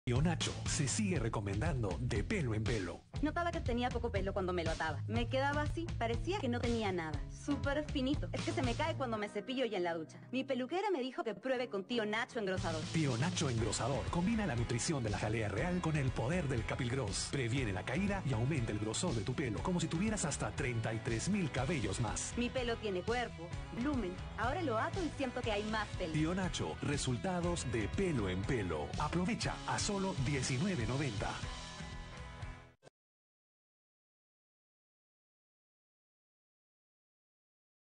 Tío Nacho se sigue recomendando de pelo en pelo. Notaba que tenía poco pelo cuando me lo ataba. Me quedaba así, parecía que no tenía nada. Súper finito. Es que se me cae cuando me cepillo y en la ducha. Mi peluquera me dijo que pruebe con Tío Nacho Engrosador. Tío Nacho Engrosador combina la nutrición de la jalea real con el poder del Capilgross. Previene la caída y aumenta el grosor de tu pelo, como si tuvieras hasta 33,000 cabellos más. Mi pelo tiene cuerpo, volumen. Ahora lo ato y siento que hay más pelo. Tío Nacho, resultados de pelo en pelo. Aprovecha a solo $19.90.